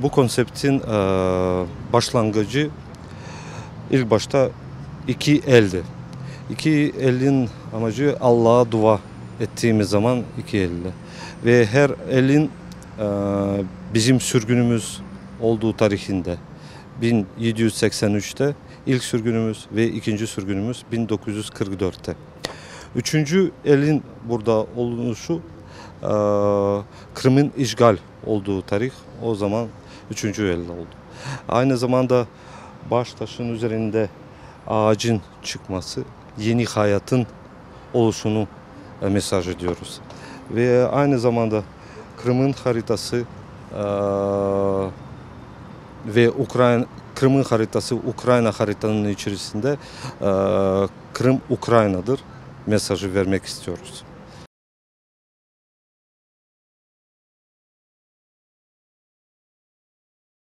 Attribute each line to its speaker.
Speaker 1: Bu konseptin başlangıcı ilk başta iki eldi. İki elin amacı Allah'a dua ettiğimiz zaman iki elle. Ve her elin bizim sürgünümüz olduğu tarihinde 1783'te ilk sürgünümüz ve ikinci sürgünümüz 1944'te. Üçüncü elin burada oluşu Kırım'ın işgal olduğu tarih, o zaman üçüncü el oldu. Aynı zamanda baş taşın üzerinde ağacın çıkması yeni hayatın oluşunu mesaj ediyoruz. Ve aynı zamanda Kırım'ın haritası ve Kırım'ın haritası Ukrayna haritanın içerisinde Kırım Ukrayna'dır mesajı vermek istiyoruz.